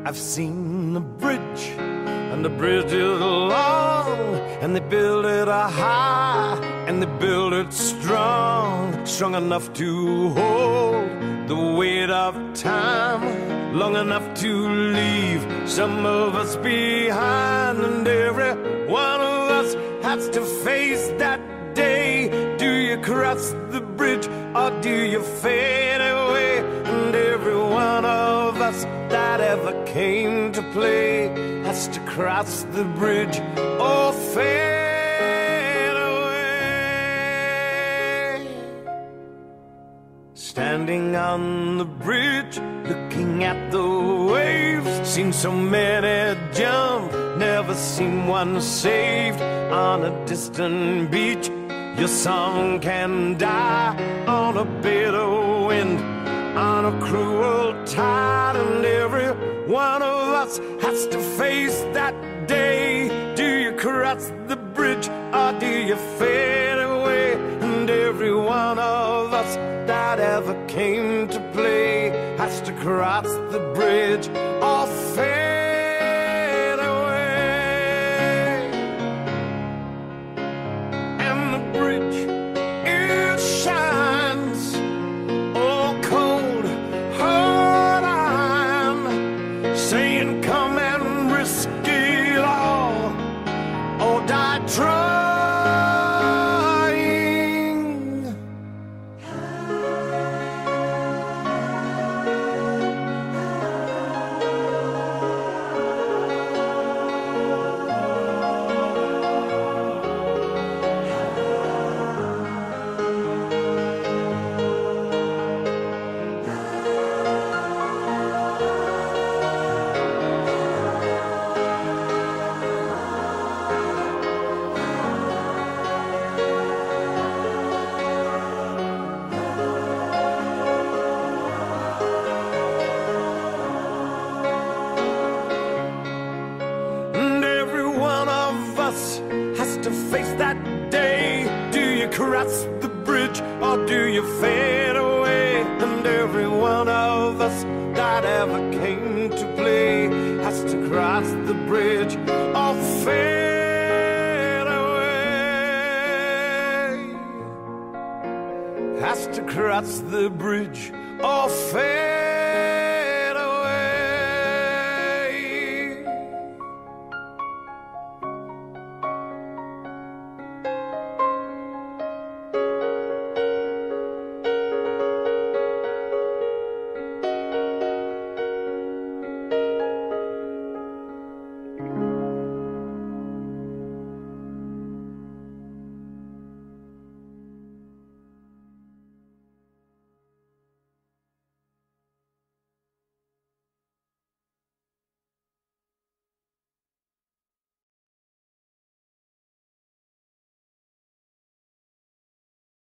I've seen the bridge, and the bridge is long, and they build it high, and they build it strong, strong enough to hold the weight of time, long enough to leave some of us behind. And every one of us has to face that day. Do you cross the bridge or do you fade away? And every one of us that ever came to play has to cross the bridge or fade away. Standing on the bridge, looking at the waves, seen so many jump, never seen one saved. On a distant beach, your song can die on a bitter wind, on a cruel tide. And every one of us has to face that day. Do you cross the bridge or do you fade away? And every one of us that ever came to play has to cross the bridge or fade away. And the bridge, it shines, oh cold hard iron, saying come and risk it all or die trying. Has to face that day. Do you cross the bridge or do you fade away? And every one of us that ever came to play has to cross the bridge or fade away. Has to cross the bridge or fade